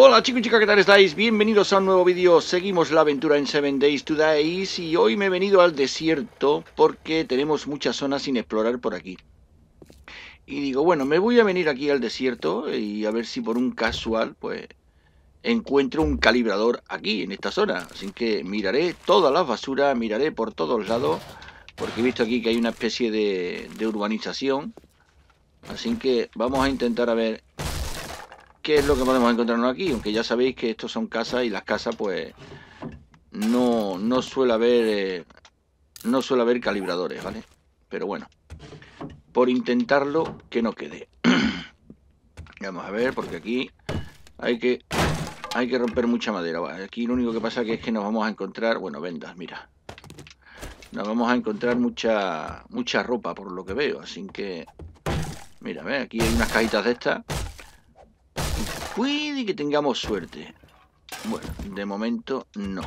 Hola chicos y chicas, ¿qué tal estáis? Bienvenidos a un nuevo vídeo. Seguimos la aventura en 7 Days to Days y hoy me he venido al desierto porque tenemos muchas zonas sin explorar por aquí. Y digo, bueno, me voy a venir aquí al desierto y a ver si por un casual, pues, encuentro un calibrador aquí, en esta zona. Así que miraré todas las basuras, miraré por todos lados, porque he visto aquí que hay una especie de urbanización. Así que vamos a intentar a ver qué es lo que podemos encontrarnos aquí, aunque ya sabéis que estos son casas y las casas, pues, no suele haber no suele haber calibradores, ¿vale? Pero bueno, por intentarlo, que no quede. Vamos a ver, porque aquí hay que romper mucha madera. ¿Vale? Aquí lo único que pasa que es que nos vamos a encontrar, bueno, vendas, mira. Nos vamos a encontrar mucha ropa, por lo que veo. Así que, mira, ¿ves? Aquí hay unas cajitas de estas. Puede que tengamos suerte. Bueno, de momento no.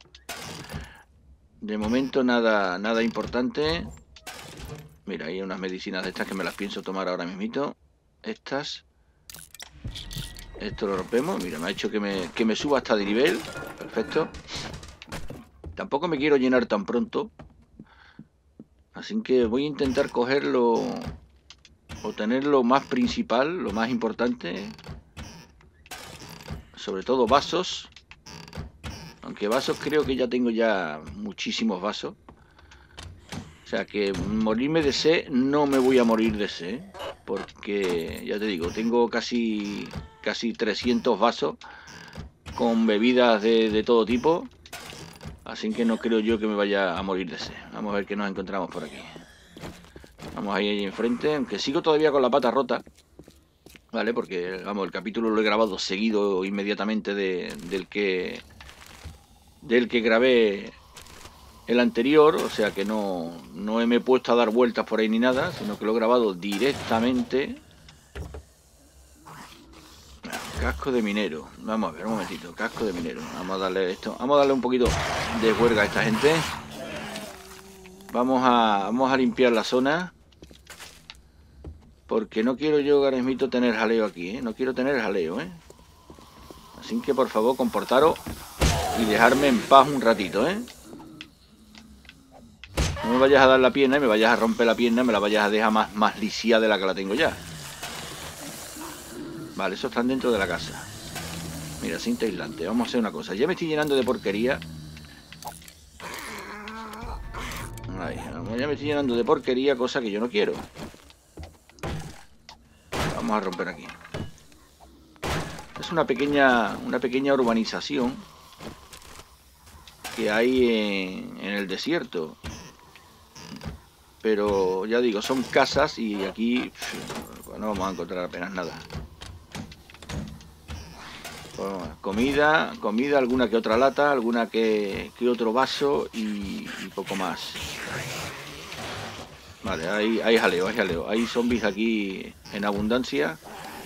De momento nada importante. Mira, hay unas medicinas de estas que me las pienso tomar ahora mismito. Estas. Esto lo rompemos. Mira, me ha hecho que me suba hasta de nivel. Perfecto. Tampoco me quiero llenar tan pronto. Así que voy a intentar cogerlo o tener lo más principal, lo más importante. Sobre todo vasos. Aunque vasos creo que ya tengo ya muchísimos vasos. O sea que morirme de sed no me voy a morir de sed. Porque ya te digo, tengo casi 300 vasos con bebidas de todo tipo. Así que no creo yo que me vaya a morir de sed. Vamos a ver qué nos encontramos por aquí. Vamos ahí enfrente, aunque sigo todavía con la pata rota. ¿Vale? Porque, vamos, el capítulo lo he grabado seguido inmediatamente del que grabé el anterior. O sea que no me he puesto a dar vueltas por ahí ni nada, sino que lo he grabado directamente. Casco de minero. Vamos a ver, un momentito. Casco de minero. Vamos a darle esto. Vamos a darle un poquito de huelga a esta gente. Vamos a limpiar la zona. Porque no quiero yo, Garesmito, tener jaleo aquí, ¿eh? No quiero tener jaleo, ¿eh? Así que, por favor, comportaros y dejarme en paz un ratito, ¿eh? No me vayas a dar la pierna y me vayas a romper la pierna y me la vayas a dejar más lisiada de la que la tengo ya. Vale, eso están dentro de la casa. Mira, cinta aislante. Vamos a hacer una cosa. Ya me estoy llenando de porquería. Ahí, ya me estoy llenando de porquería, cosa que yo no quiero. Vamos a romper aquí. Es una pequeña urbanización que hay en el desierto. Pero ya digo, son casas y aquí pues no vamos a encontrar apenas nada. Bueno, comida, alguna que otra lata, alguna que otro vaso y poco más. Vale, hay jaleo, hay jaleo. Hay zombies aquí en abundancia.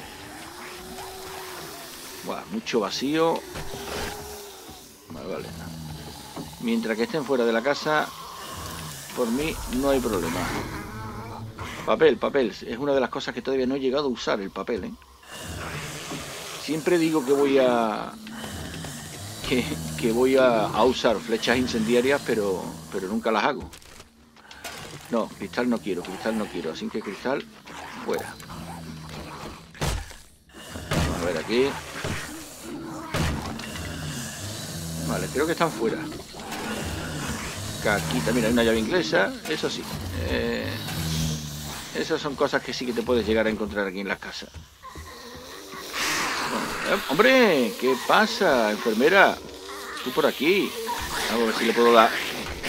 Buah, mucho vacío. Vale. Mientras que estén fuera de la casa, por mí no hay problema. Papel. Es una de las cosas que todavía no he llegado a usar, el papel, ¿eh? Siempre digo que voy a... Que voy a usar flechas incendiarias, pero nunca las hago. No, cristal no quiero. Así que cristal, fuera. Vamos a ver aquí. Vale, creo que están fuera. Caquita, mira, hay una llave inglesa. Eso sí. Esas son cosas que sí que te puedes llegar a encontrar aquí en las casas. Bueno, ¡hombre! ¿Qué pasa, enfermera? Tú por aquí. Vamos a ver si le puedo dar.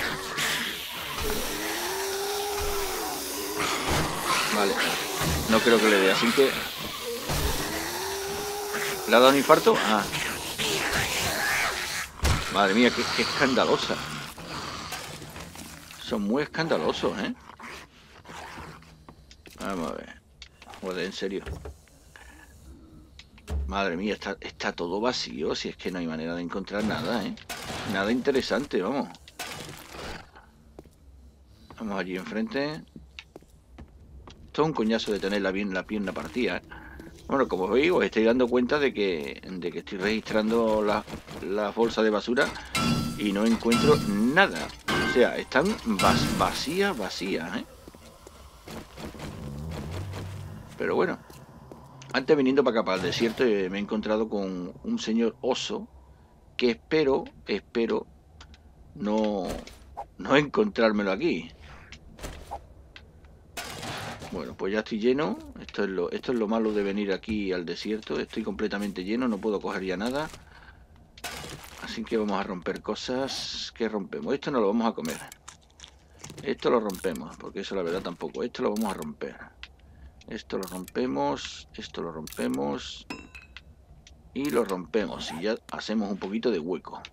Vale. No creo que le dé, así que... ¿Le ha dado un infarto? Ah. Madre mía, qué escandalosa. Son muy escandalosos, ¿eh? Vamos a ver. Joder, en serio. Madre mía, está todo vacío. Si es que no hay manera de encontrar nada, ¿eh? Nada interesante, vamos. Vamos allí enfrente. Esto es un coñazo de tener la pierna partida, ¿eh? Bueno, como veis, os estáis dando cuenta de que estoy registrando las bolsas de basura y no encuentro nada. O sea, están vacías, ¿eh? Pero bueno, antes viniendo para acá, para el desierto, me he encontrado con un señor oso que espero no encontrármelo aquí. Bueno, pues ya estoy lleno. Esto es lo malo de venir aquí al desierto. Estoy completamente lleno, no puedo coger ya nada. Así que vamos a romper cosas. ¿Qué rompemos? Esto no lo vamos a comer. Esto lo rompemos, porque eso la verdad tampoco. Esto lo vamos a romper. Esto lo rompemos. Esto lo rompemos. Y lo rompemos. Y ya hacemos un poquito de hueco.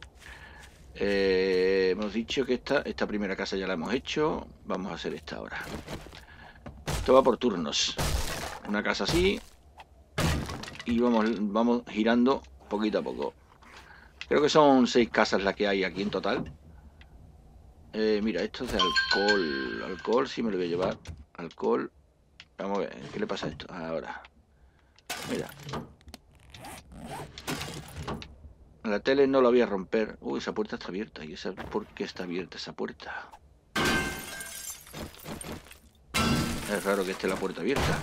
Hemos dicho que esta primera casa ya la hemos hecho. Vamos a hacer esta ahora. Esto va por turnos. Una casa así. Y vamos girando poquito a poco. Creo que son 6 casas las que hay aquí en total. Mira, esto es de alcohol. Alcohol sí me lo voy a llevar. Alcohol. Vamos a ver, ¿qué le pasa a esto? Ahora. Mira. La tele no la voy a romper. Uy, esa puerta está abierta. ¿Y esa por qué está abierta esa puerta? Es raro que esté la puerta abierta.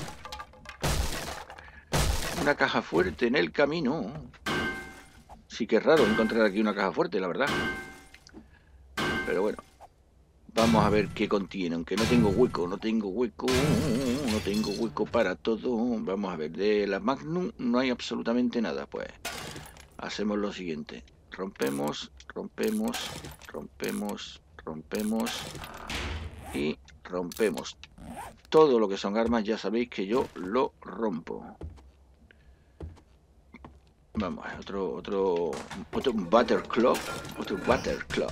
Una caja fuerte en el camino. Sí que es raro encontrar aquí una caja fuerte, la verdad. Pero bueno. Vamos a ver qué contiene. Aunque no tengo hueco, no tengo hueco para todo. Vamos a ver. De la Magnum no hay absolutamente nada. Pues hacemos lo siguiente. Rompemos y rompemos. Todo lo que son armas ya sabéis que yo lo rompo. Vamos, otro Butterclaw. Otro Butterclaw.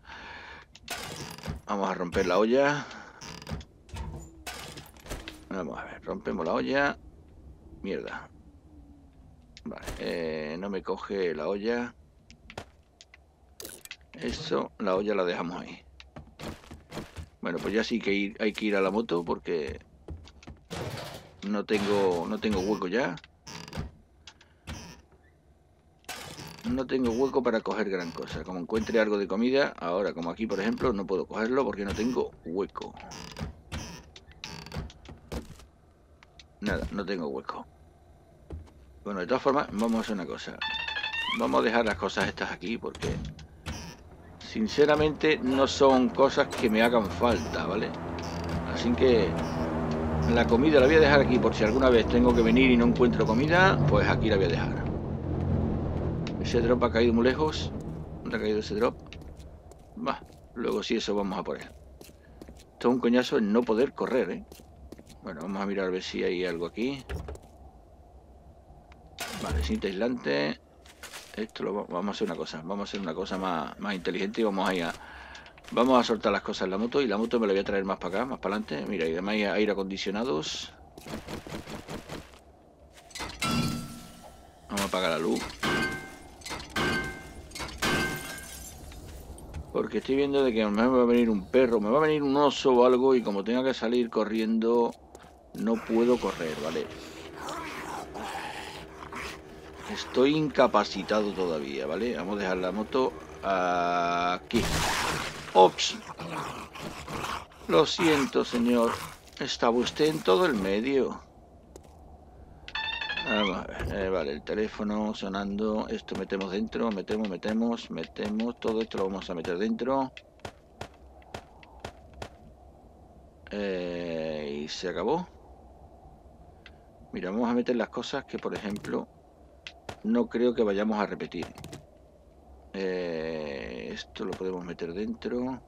Vamos a romper la olla. Vamos a ver, rompemos la olla. Mierda. Vale, no me coge la olla. Eso, la olla la dejamos ahí. Bueno, pues ya sí que hay que ir a la moto porque no tengo hueco ya. No tengo hueco para coger gran cosa. Como encuentre algo de comida, ahora como aquí por ejemplo, no puedo cogerlo porque no tengo hueco. Nada, no tengo hueco. Bueno, de todas formas, vamos a hacer una cosa. Vamos a dejar las cosas estas aquí porque sinceramente no son cosas que me hagan falta, ¿vale? Así que la comida la voy a dejar aquí por si alguna vez tengo que venir y no encuentro comida, pues aquí la voy a dejar. Ese drop ha caído muy lejos. ¿Dónde ha caído ese drop? Bah, luego sí, eso vamos a por él. Esto es un coñazo en no poder correr, ¿eh? Bueno, vamos a mirar a ver si hay algo aquí. Vale, cinta aislante. Esto lo vamos a hacer una cosa. Vamos a hacer una cosa más inteligente y vamos a soltar las cosas en la moto. Y la moto me la voy a traer más para acá, más para adelante. Mira, y además hay aire acondicionados. Vamos a apagar la luz. Porque estoy viendo de que a lo mejor me va a venir un perro, me va a venir un oso o algo. Y como tenga que salir corriendo, no puedo correr, ¿vale? Estoy incapacitado todavía, ¿vale? Vamos a dejar la moto aquí. ¡Ops! Lo siento, señor. Estaba usted en todo el medio. Vamos a ver. Vale, el teléfono sonando. Esto metemos dentro. Metemos. Todo esto lo vamos a meter dentro. Y se acabó. Mira, vamos a meter las cosas que, por ejemplo, no creo que vayamos a repetir. Esto lo podemos meter dentro.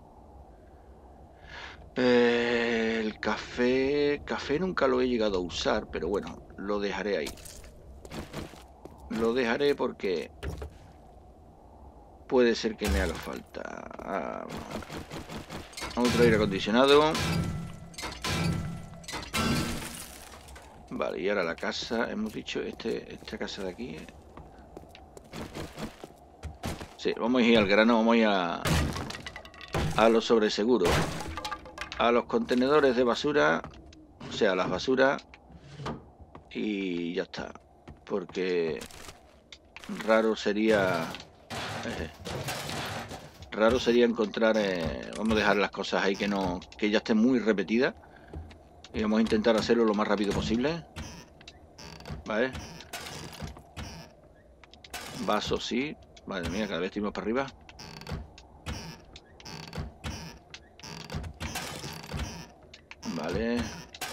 El café nunca lo he llegado a usar, pero bueno, lo dejaré ahí. Lo dejaré porque puede ser que me haga falta. Otro aire acondicionado. Vale, y ahora la casa, hemos dicho esta casa de aquí. Sí, vamos a ir al grano, vamos a ir a lo sobreseguro. A los contenedores de basura, o sea, las basuras. y ya está. Porque raro sería encontrar, vamos a dejar las cosas ahí que ya estén muy repetidas, y vamos a intentar hacerlo lo más rápido posible. Vale, vaso sí, madre mía, cada vez estoy más para arriba. Vale,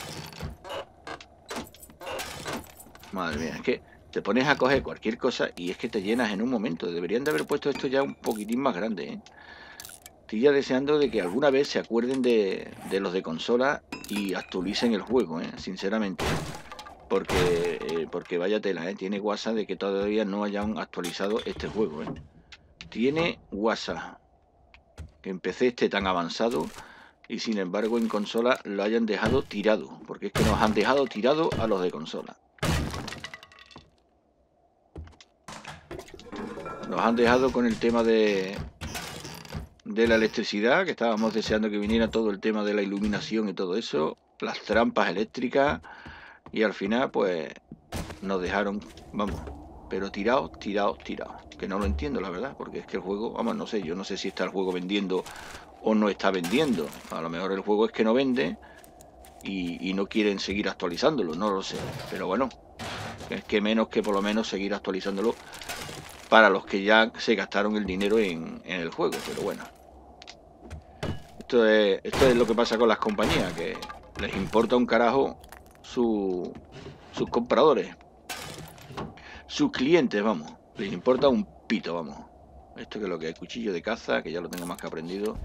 madre mía, es que te pones a coger cualquier cosa y es que te llenas en un momento. Deberían de haber puesto esto ya un poquitín más grande, ¿eh? Estoy ya deseando de que alguna vez se acuerden de los de consola y actualicen el juego, sinceramente. Porque vaya tela, tiene WhatsApp de que todavía no hayan actualizado este juego. Tiene WhatsApp que en PC esté tan avanzado y sin embargo en consola lo hayan dejado tirado, porque es que nos han dejado tirado a los de consola. Nos han dejado con el tema de la electricidad, que estábamos deseando que viniera todo el tema de la iluminación y todo eso, las trampas eléctricas, y al final pues nos dejaron, vamos, pero tirados, que no lo entiendo la verdad, porque es que el juego, vamos, no sé, yo no sé si está el juego vendiendo o no está vendiendo. A lo mejor el juego es que no vende y no quieren seguir actualizándolo, no lo sé, pero bueno, es que menos que por lo menos seguir actualizándolo para los que ya se gastaron el dinero en el juego. Pero bueno, esto es lo que pasa con las compañías, que les importa un carajo sus compradores, sus clientes, vamos, les importa un pito, vamos. Esto que es lo que es cuchillo de caza, que ya lo tengo más que aprendido.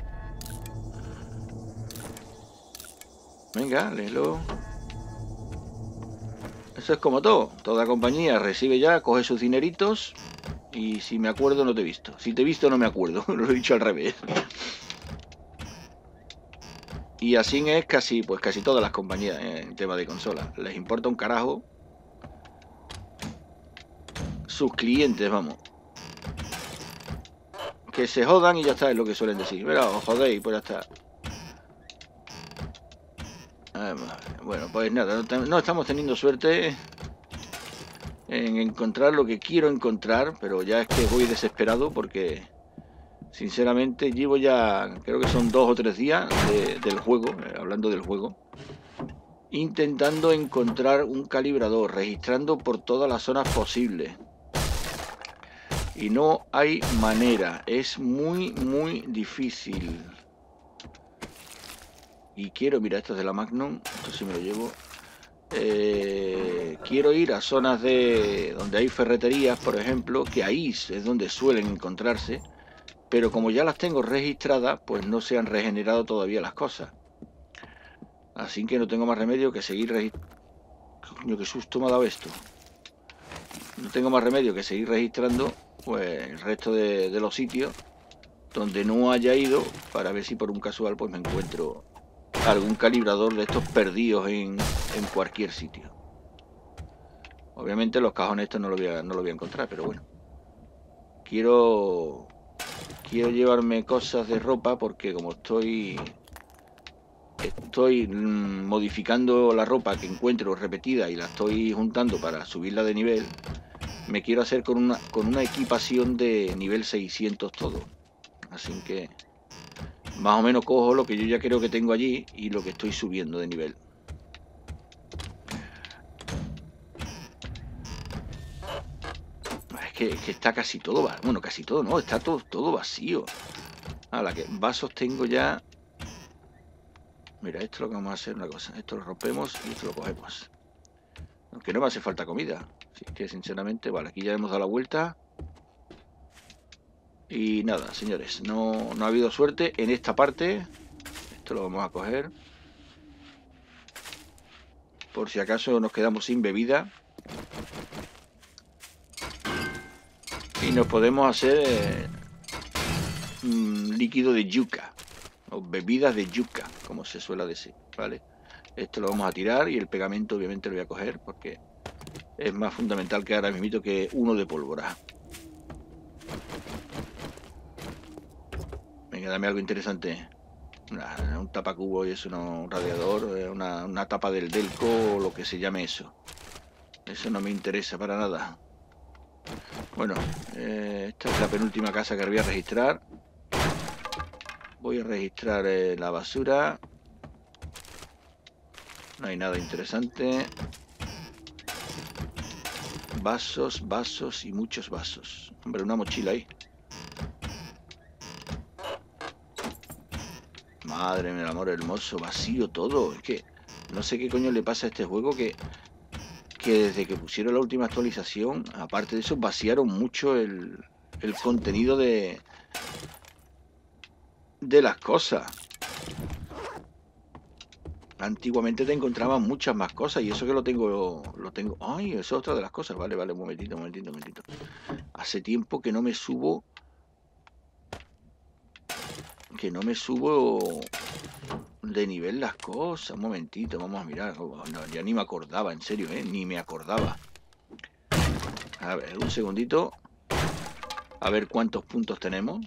Venga, léelo. Eso es como todo. Toda compañía recibe ya, coge sus dineritos y si me acuerdo no te he visto. Si te he visto no me acuerdo. Lo he dicho al revés. Y así es casi todas las compañías en tema de consolas. Les importa un carajo sus clientes, vamos. Que se jodan y ya está, es lo que suelen decir. Mira, os jodéis, pues ya está. Bueno, pues nada, no estamos teniendo suerte en encontrar lo que quiero encontrar, pero ya es que voy desesperado porque sinceramente llevo ya, creo que son 2 o 3 días del juego, hablando del juego, intentando encontrar un calibrador, registrando por todas las zonas posibles. Y no hay manera, es muy difícil. Y quiero, mira, esto es de la Magnum, esto sí me lo llevo. Quiero ir a zonas donde hay ferreterías, por ejemplo, que ahí es donde suelen encontrarse, pero como ya las tengo registradas, pues no se han regenerado todavía las cosas. Así que no tengo más remedio que seguir registrando. Coño, qué susto me ha dado esto. No tengo más remedio que seguir registrando pues el resto de los sitios donde no haya ido, para ver si por un casual pues me encuentro algún calibrador de estos perdidos en cualquier sitio. Obviamente los cajones estos no lo voy a encontrar, pero bueno. Quiero llevarme cosas de ropa porque como estoy modificando la ropa que encuentro repetida y la estoy juntando para subirla de nivel, me quiero hacer con una equipación de nivel 600 todo. Así que más o menos cojo lo que yo ya creo que tengo allí y lo que estoy subiendo de nivel. Es que está casi todo, bueno, casi todo, no, está todo vacío. La que vasos tengo ya. Mira, esto es lo que vamos a hacer, una cosa. Esto lo rompemos y esto lo cogemos. Aunque no me hace falta comida. Así que sinceramente, vale, aquí ya hemos dado la vuelta. Y nada, señores, no ha habido suerte en esta parte. Esto lo vamos a coger. Por si acaso nos quedamos sin bebida. Y nos podemos hacer líquido de yuca. O bebidas de yuca, como se suele decir, ¿vale? Esto lo vamos a tirar y el pegamento obviamente lo voy a coger porque es más fundamental que ahora mismo que uno de pólvora. Venga, dame algo interesante. Un tapacubo y eso, no, un radiador, una tapa del Delco o lo que se llame eso. Eso no me interesa para nada. Bueno, esta es la penúltima casa que voy a registrar. Voy a registrar la basura. No hay nada interesante. Vasos, vasos y muchos vasos. Hombre, una mochila ahí. Madre mía, el amor hermoso, vacío todo. Es que no sé qué coño le pasa a este juego que desde que pusieron la última actualización, aparte de eso, vaciaron mucho el contenido de las cosas. Antiguamente te encontraban muchas más cosas y eso que lo tengo. Ay, eso es otra de las cosas. Vale, vale, un momentito, un momentito, un momentito. Hace tiempo que no me subo. Que no me subo de nivel las cosas. Un momentito, vamos a mirar. No, ya ni me acordaba, en serio, ni me acordaba. A ver, un segundito. A ver cuántos puntos tenemos.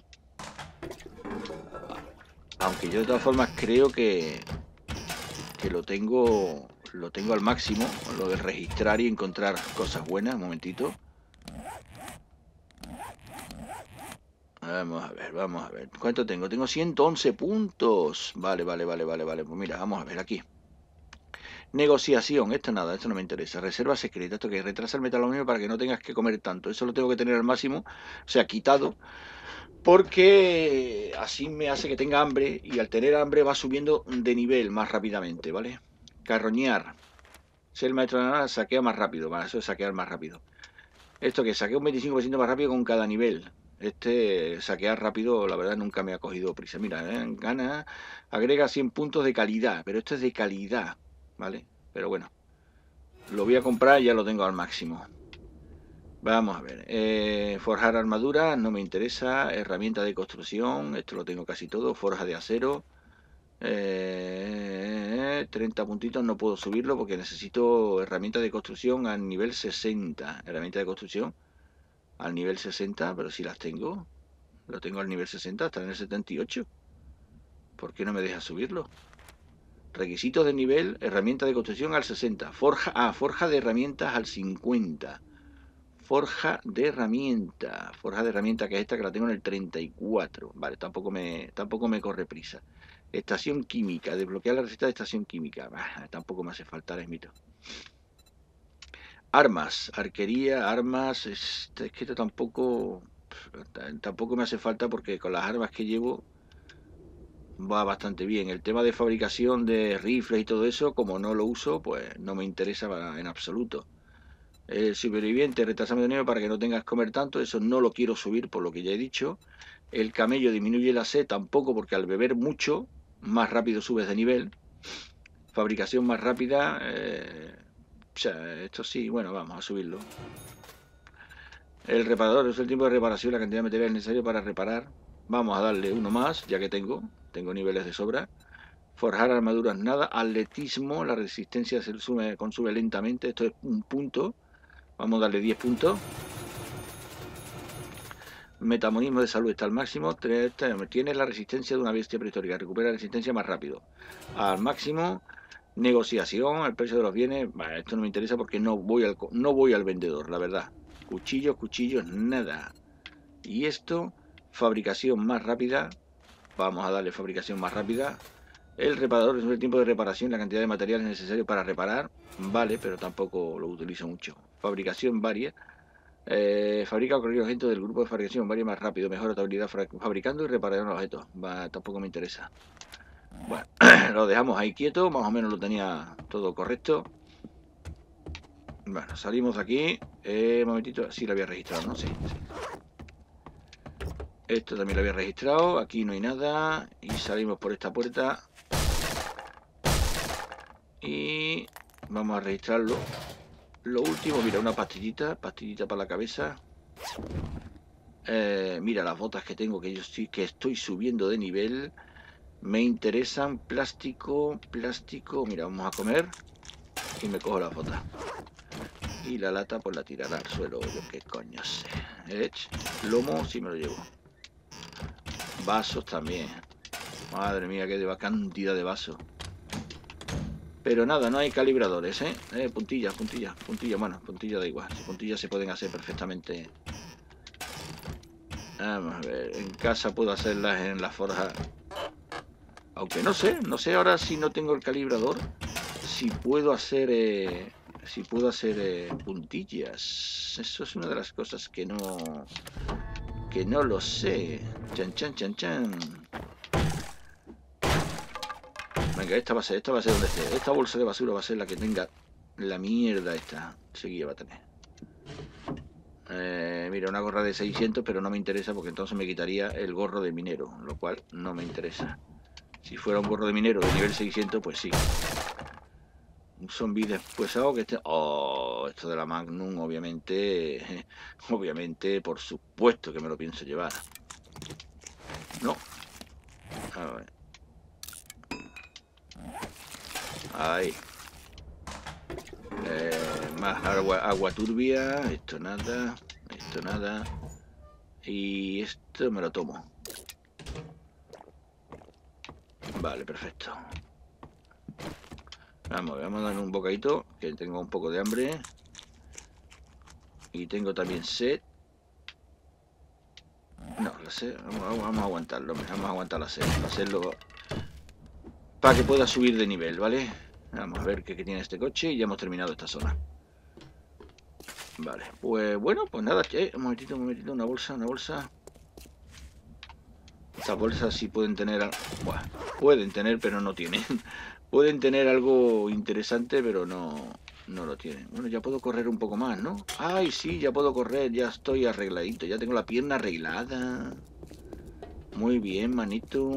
Aunque yo de todas formas creo que lo tengo al máximo, lo de registrar y encontrar cosas buenas. Un momentito. Vamos a ver, vamos a ver. ¿Cuánto tengo? Tengo 111 puntos. Vale, vale, vale, vale, vale. Pues mira, vamos a ver aquí. Negociación, esto nada, esto no me interesa. Reserva secreta, esto que retrasa el metaluminio para que no tengas que comer tanto. Eso lo tengo que tener al máximo, o sea, quitado, porque así me hace que tenga hambre y al tener hambre va subiendo de nivel más rápidamente, ¿vale? Carroñar. Ser el maestro de la nada saquea más rápido, vale, eso es saquear más rápido. Esto que saquea un 25% más rápido con cada nivel. Este saquear rápido, la verdad, nunca me ha cogido prisa. Mira, gana, agrega 100 puntos de calidad, pero esto es de calidad, ¿vale? Pero bueno, lo voy a comprar y ya lo tengo al máximo. Vamos a ver, forjar armadura, no me interesa. Herramienta de construcción, esto lo tengo casi todo. Forja de acero, 30 puntitos, no puedo subirlo porque necesito herramienta de construcción al nivel 60. Herramienta de construcción al nivel 60, pero si las tengo. Lo tengo al nivel 60, hasta en el 78. ¿Por qué no me deja subirlo? Requisitos de nivel, herramienta de construcción al 60. Forja de herramientas al 50. Forja de herramienta que es esta, que la tengo en el 34. Vale, tampoco me corre prisa. Estación química, desbloquear la receta de estación química. Tampoco me hace falta, es mito. Armas, arquería, armas. Es que esto tampoco me hace falta porque con las armas que llevo va bastante bien. El tema de fabricación de rifles y todo eso, como no lo uso, pues no me interesa en absoluto. El superviviente, retrasame de nieve para que no tengas que comer tanto, eso no lo quiero subir por lo que ya he dicho. El camello disminuye la sed tampoco, porque al beber mucho, más rápido subes de nivel. Fabricación más rápida, o sea, esto sí, bueno, vamos a subirlo. El reparador es el tiempo de reparación, la cantidad de material necesario para reparar. Vamos a darle uno más, ya que tengo niveles de sobra. Forjar armaduras nada. Atletismo, la resistencia se consume lentamente, esto es un punto. Vamos a darle 10 puntos. Metabolismo de salud está al máximo. Tiene la resistencia de una bestia prehistórica. Recupera la resistencia más rápido. Al máximo. Negociación, el precio de los bienes. Vale, esto no me interesa porque no voy al vendedor, la verdad. Cuchillos, nada. Y esto, fabricación más rápida. Vamos a darle fabricación más rápida. El reparador es el tiempo de reparación, la cantidad de materiales necesarios para reparar. Vale, pero tampoco lo utilizo mucho. Fabricación varia. Fabrica cualquier objeto del grupo de fabricación varia más rápido. Mejora tu habilidad fabricando y reparando los objetos. Tampoco me interesa. Bueno, lo dejamos ahí quieto. Más o menos lo tenía todo correcto. Bueno, salimos de aquí. Un momentito. Sí, lo había registrado, ¿no? Sí. Esto también lo había registrado. Aquí no hay nada. Y salimos por esta puerta. Y vamos a registrarlo. Lo último, mira, una pastillita para la cabeza. Mira las botas que tengo, que estoy subiendo de nivel. Me interesan. Plástico. Mira, vamos a comer. Y me cojo las botas. Y la lata pues la tirará al suelo. Yo qué coño sé. Lomo sí me lo llevo. Vasos también. Madre mía, qué cantidad de vasos. Pero nada, no hay calibradores, ¿eh? Puntillas, puntillas, puntillas. Bueno, puntillas da igual. Puntillas se pueden hacer perfectamente. Vamos a ver. En casa puedo hacerlas en la forja. Aunque no sé ahora si no tengo el calibrador. Si puedo hacer... puntillas. Eso es una de las cosas que no... Que no lo sé. Chan, chan, chan, chan. Venga, esta va a ser donde esté. Esta bolsa de basura va a ser la que tenga la mierda esta. Seguida va a tener. Mira, una gorra de 600, pero no me interesa porque entonces me quitaría el gorro de minero, lo cual no me interesa. Si fuera un gorro de minero de nivel 600, pues sí. Un zombie después algo que esté... Oh, esto de la Magnum, obviamente... Obviamente, por supuesto que me lo pienso llevar. No. A ver. Ahí. Más agua turbia. Esto nada. Esto nada. Y esto me lo tomo. Vale, perfecto. Vamos a dar un bocadito, que tengo un poco de hambre. Y tengo también sed. No, la sed, vamos a aguantarlo. Vamos a aguantar la sed. Para hacerlo... Para que pueda subir de nivel, ¿vale? Vamos a ver qué tiene este coche y ya hemos terminado esta zona. Vale, pues bueno, pues nada, un momentito, una bolsa, Estas bolsas sí pueden tener... Bueno, pueden tener, pero no tienen. Pueden tener algo interesante, pero no lo tienen. Bueno, ya puedo correr un poco más, ¿no? Ay, sí, ya puedo correr, ya estoy arregladito, ya tengo la pierna arreglada. Muy bien, manito.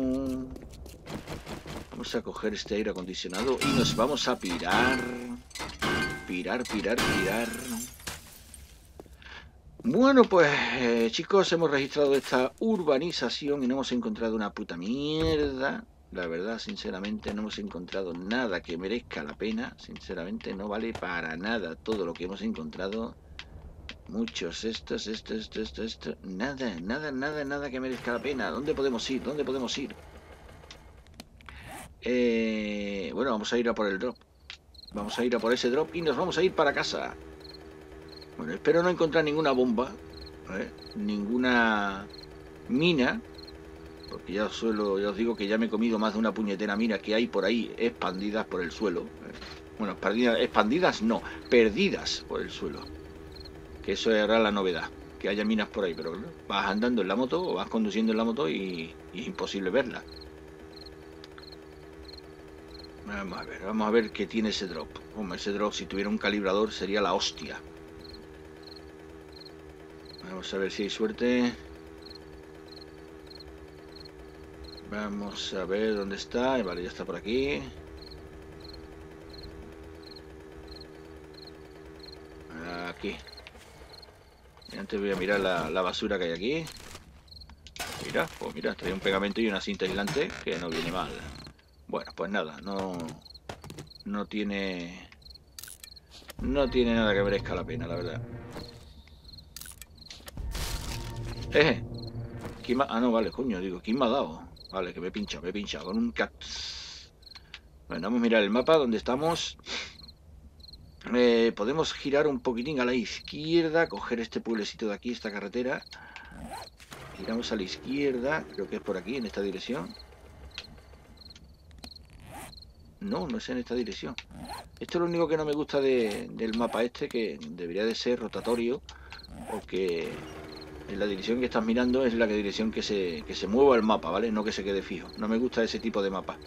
Vamos a coger este aire acondicionado y nos vamos a pirar. Pirar. Bueno, pues chicos, hemos registrado esta urbanización y no hemos encontrado una puta mierda. La verdad, sinceramente, no hemos encontrado nada que merezca la pena. Sinceramente, no vale para nada todo lo que hemos encontrado. Muchos, esto. Nada que merezca la pena. ¿Dónde podemos ir? Bueno, vamos a ir a por el drop. Vamos a ir a por ese drop y nos vamos a ir para casa. Bueno, espero no encontrar ninguna bomba, ninguna mina, porque ya os digo que ya me he comido más de una puñetera mina que hay por ahí expandidas por el suelo. Bueno, expandidas no, perdidas por el suelo. Que eso era la novedad, que haya minas por ahí, pero vas andando en la moto o vas conduciendo en la moto y es imposible verla. Vamos a ver qué tiene ese drop. Hombre, ese drop si tuviera un calibrador sería la hostia. Vamos a ver si hay suerte. Vamos a ver dónde está. Vale, ya está por aquí. Aquí. Y antes voy a mirar la basura que hay aquí. Mira, pues mira, trae un pegamento y una cinta aislante que no viene mal. Bueno, pues nada, no tiene nada que merezca la pena, la verdad. ¿Quién me no, vale, coño, digo, ¿quién me ha dado? Vale, que me he pinchado con un cactus. Bueno, vamos a mirar el mapa donde estamos. Podemos girar un poquitín a la izquierda, coger este pueblecito de aquí, esta carretera. Giramos a la izquierda, creo que es por aquí, en esta dirección. No es en esta dirección. Esto es lo único que no me gusta del mapa este, que debería de ser rotatorio, o que en la dirección que estás mirando es la dirección que se mueva el mapa, ¿vale? No que se quede fijo. No me gusta ese tipo de mapa.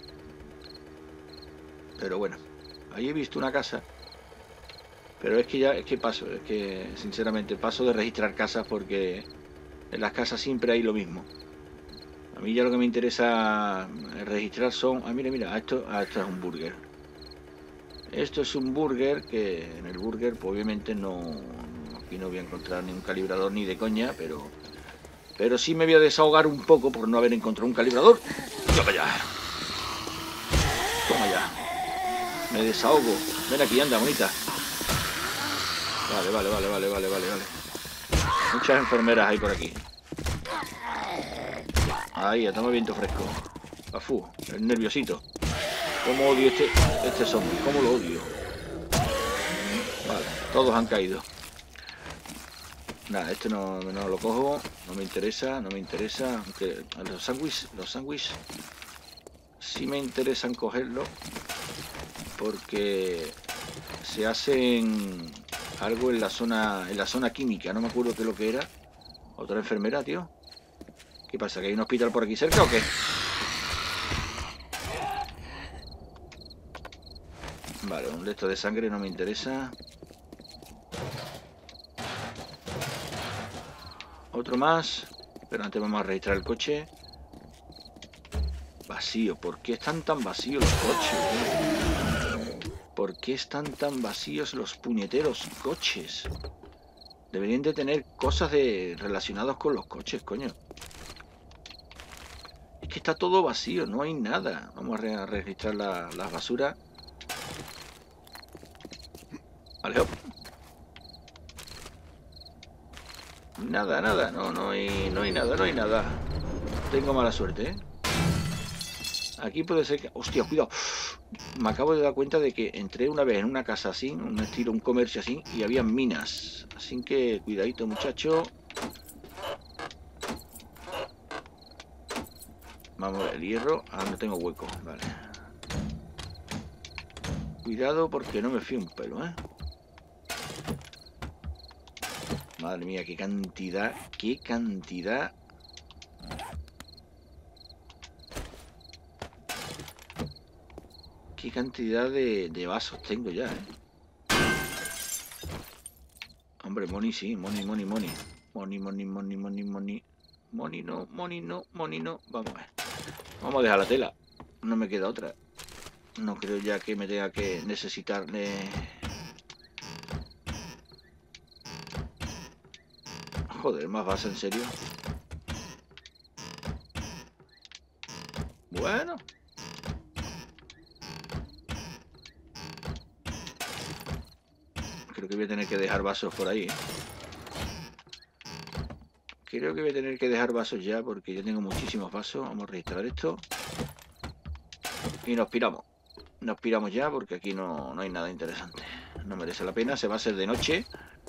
Pero bueno, ahí he visto una casa. Pero es que sinceramente paso de registrar casas porque en las casas siempre hay lo mismo. A mí ya lo que me interesa registrar son... mira, esto es un burger. Esto es un burger que en el burger pues obviamente aquí no voy a encontrar ni un calibrador ni de coña, pero sí me voy a desahogar un poco por no haber encontrado un calibrador. Toma ya. Me desahogo. Ven aquí, anda, bonita. Vale. Muchas enfermeras hay por aquí. Ahí, toma viento fresco. Afú, el nerviosito. Cómo odio este zombie, cómo lo odio. Vale, todos han caído. Nada, este no lo cojo, no me interesa, aunque los sándwiches sí me interesan cogerlo porque se hacen algo en la zona química, no me acuerdo qué es lo que era. Otra enfermera, tío. ¿Qué pasa? ¿Que hay un hospital por aquí cerca o qué? Vale, un lecho de sangre no me interesa. Otro más. Pero antes vamos a registrar el coche. Vacío. ¿Por qué están tan vacíos los coches? ¿Por qué están tan vacíos los puñeteros coches? Deberían de tener cosas relacionadas con los coches, coño. Es que está todo vacío, no hay nada. Vamos a registrar las basuras. Vale, hop. Nada, no hay nada. Tengo mala suerte, ¿eh? Aquí puede ser que... Hostia, cuidado. Me acabo de dar cuenta de que entré una vez en una casa así, un comercio así, y había minas. Así que cuidadito, muchacho. Vamos a ver, el hierro. Ah, no tengo hueco, vale. Cuidado porque no me fío un pelo, ¿eh? Madre mía, qué cantidad. Qué cantidad de vasos tengo ya, ¿eh? Hombre, money sí, money. Money no. Vamos a ver. Vamos a dejar la tela. No me queda otra. No creo ya que me tenga que necesitar de... Joder, más vasos, en serio. Bueno. Creo que voy a tener que dejar vasos por ahí, ¿eh? Creo que voy a tener que dejar vasos ya porque yo tengo muchísimos vasos. Vamos a registrar esto. Y nos piramos. Nos piramos ya porque aquí no hay nada interesante. No merece la pena, se va a hacer de noche.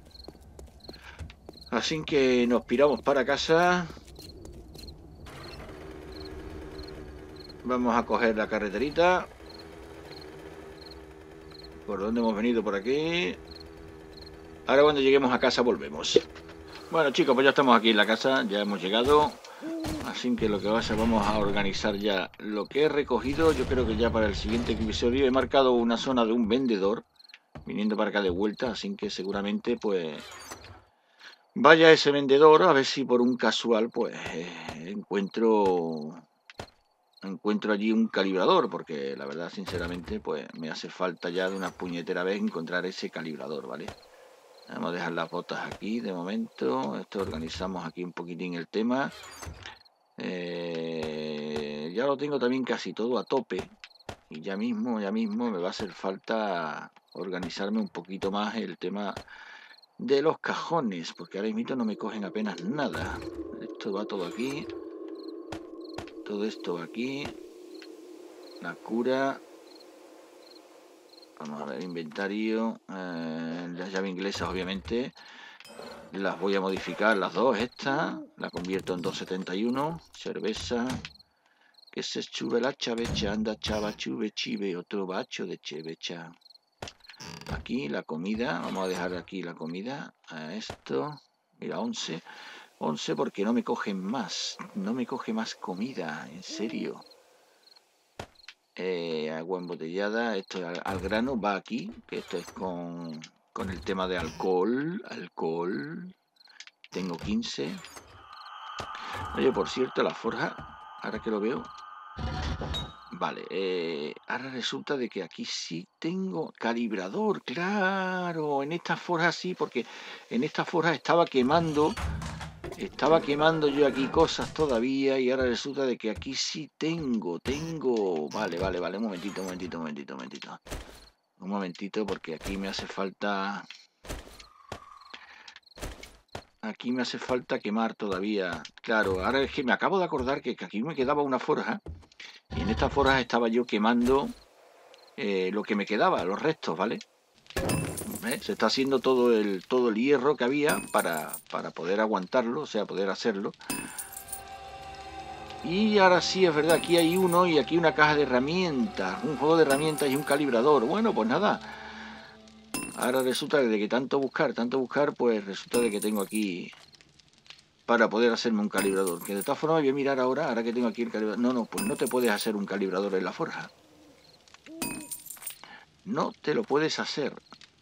Así que nos piramos para casa. Vamos a coger la carreterita. ¿Por dónde hemos venido? Por aquí. Ahora cuando lleguemos a casa volvemos. Bueno, chicos, pues ya estamos aquí en la casa. Ya hemos llegado. Así que lo que va a ser, vamos a organizar ya lo que he recogido. Yo creo que ya para el siguiente episodio he marcado una zona de un vendedor viniendo para acá de vuelta. Así que seguramente pues vaya ese vendedor a ver si por un casual pues encuentro allí un calibrador, porque la verdad sinceramente pues me hace falta ya de una puñetera vez encontrar ese calibrador, ¿vale? Vamos a dejar las botas aquí de momento. Esto organizamos aquí un poquitín el tema. Ya lo tengo también casi todo a tope y ya mismo me va a hacer falta organizarme un poquito más el tema de los cajones, porque ahora mismo no me cogen apenas nada. Esto va todo aquí, todo esto va aquí, la cura. Vamos a ver, inventario, las llaves inglesas obviamente las voy a modificar, las dos. Esta la convierto en 271, cerveza, que se chuve la chavecha, anda chava chuve chive, otro bacho de chevecha. Aquí la comida, vamos a dejar aquí la comida, a esto, mira, 11 porque no me cogen más, no me coge más comida, en serio. Agua embotellada, esto al grano va aquí, que esto es con el tema de alcohol, tengo 15. Oye, por cierto, la forja, ahora que lo veo, vale, ahora resulta de que aquí sí tengo calibrador, claro, en esta forja sí, porque en esta forja estaba quemando yo aquí cosas todavía y ahora resulta de que aquí sí tengo, vale, un momentito, porque aquí me hace falta quemar todavía, claro, ahora es que me acabo de acordar que aquí me quedaba una forja y en esta forja estaba yo quemando lo que me quedaba, los restos, ¿vale? Se está haciendo todo el hierro que había para poder aguantarlo, o sea, poder hacerlo. Y ahora sí, es verdad, aquí hay uno y aquí una caja de herramientas, un juego de herramientas y un calibrador. Bueno, pues nada. Ahora resulta de que tanto buscar, pues resulta de que tengo aquí para poder hacerme un calibrador. Que de todas formas voy a mirar ahora que tengo aquí el calibrador. No, pues no te puedes hacer un calibrador en la forja. No te lo puedes hacer.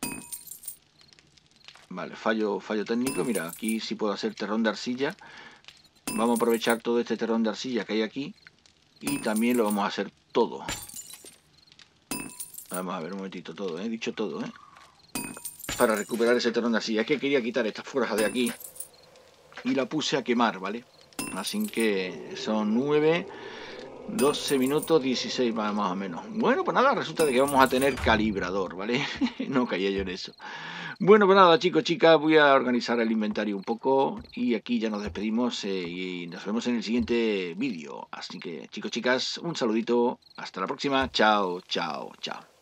Vale, fallo técnico. Mira, aquí sí puedo hacer terrón de arcilla. Vamos a aprovechar todo este terrón de arcilla que hay aquí. Y también lo vamos a hacer todo. Vamos a ver un momentito todo, he dicho todo, para recuperar ese terrón de arcilla. Es que quería quitar esta forja de aquí y la puse a quemar, ¿vale? Así que son 9, 12 minutos, 16 más o menos. Bueno, pues nada, resulta de que vamos a tener calibrador, ¿vale? No caía yo en eso. Bueno, pues nada, chicos, chicas, voy a organizar el inventario un poco y aquí ya nos despedimos y nos vemos en el siguiente vídeo. Así que, chicos, chicas, un saludito, hasta la próxima, chao, chao, chao.